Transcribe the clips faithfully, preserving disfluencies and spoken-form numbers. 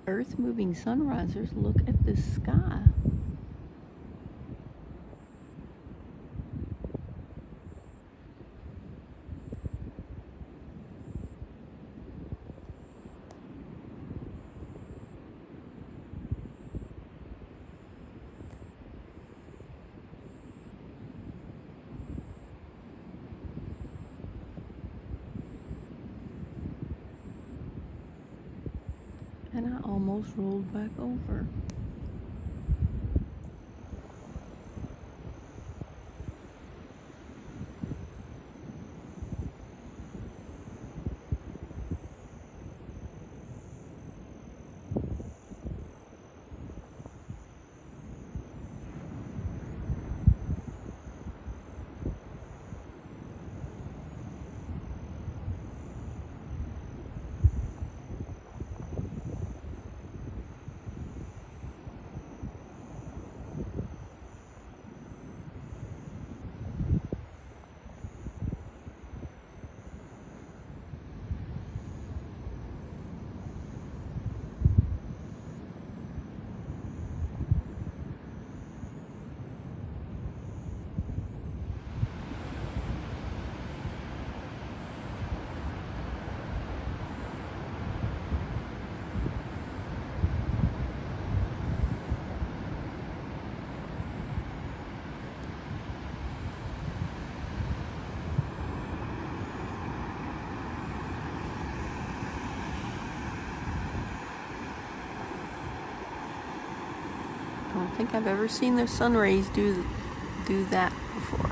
Earth-moving sunrisers. Look at this sky. And I almost rolled back over. I don't think I've ever seen the sun rays do do that before.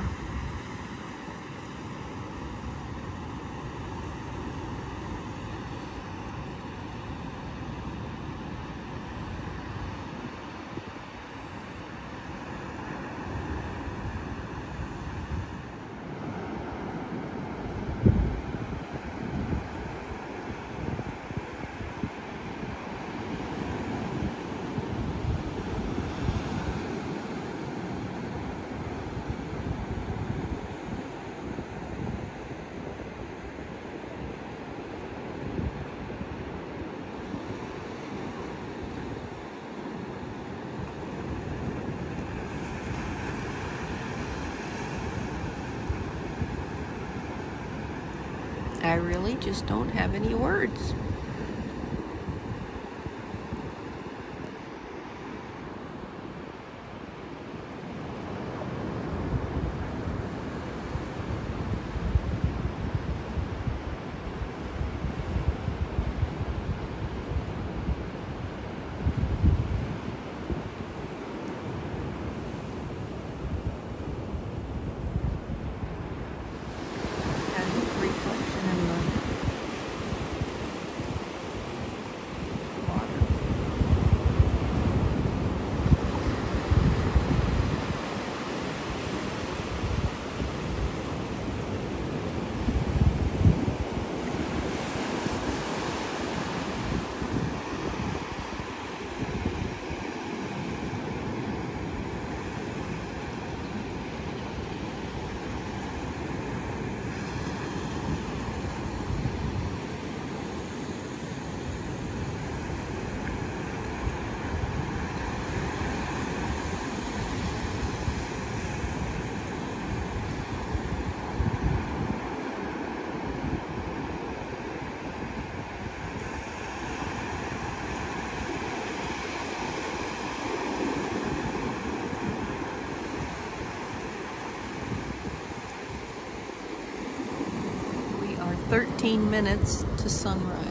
I really just don't have any words. thirteen minutes to sunrise.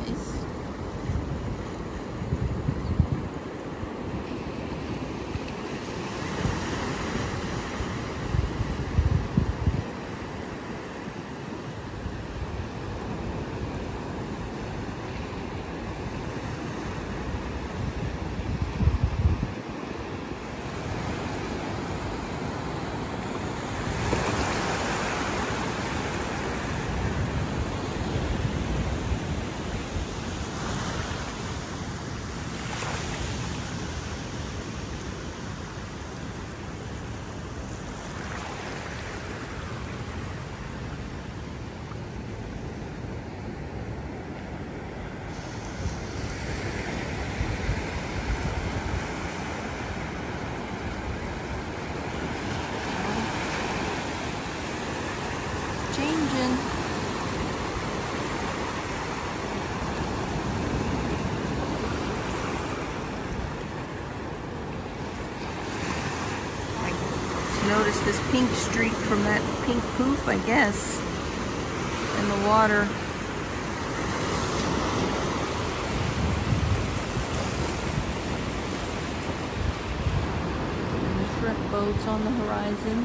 just this pink streak from that pink poof, I guess, in the water. And the shrimp boats on the horizon.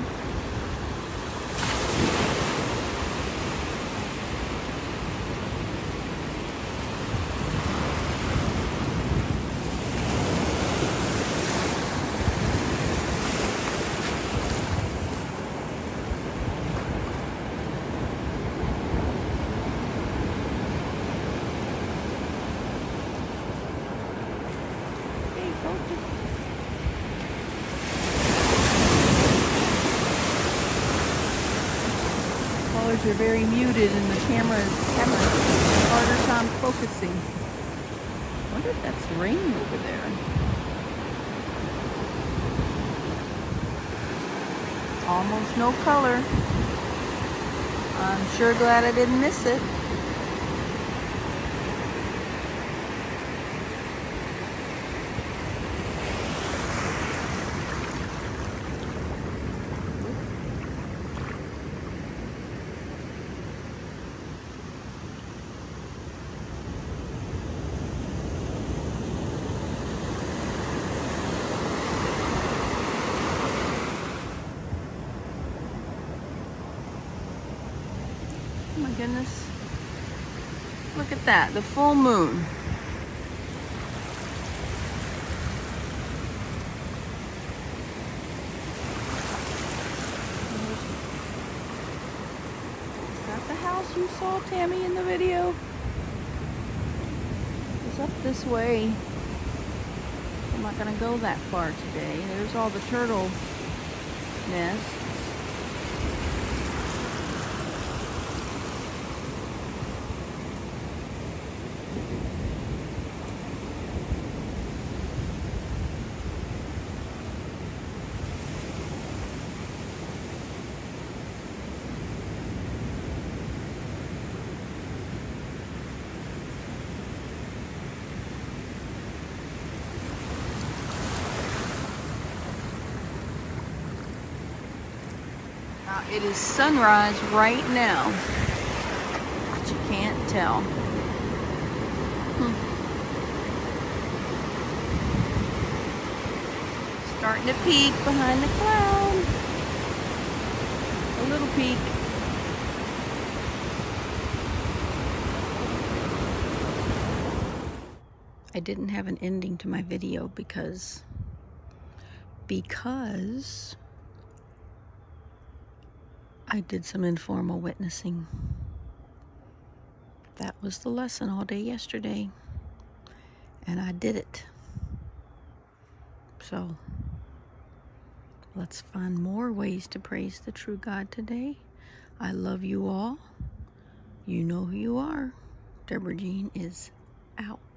Colors are very muted and the camera is having a harder time focusing. I wonder if that's rain over there. Almost no color. I'm sure glad I didn't miss it. Oh my goodness. Look at that, the full moon. Is that the house you saw, Tammy, in the video? It's up this way. I'm not gonna go that far today. There's all the turtle nests. Uh, it is sunrise right now, but you can't tell. Hmm. Starting to peek behind the cloud. A little peek. I didn't have an ending to my video because, because I did some informal witnessing. That was the lesson all day yesterday, and I did it. So let's find more ways to praise the true God today. I love you all. You know who you are. Deborah Jean is out.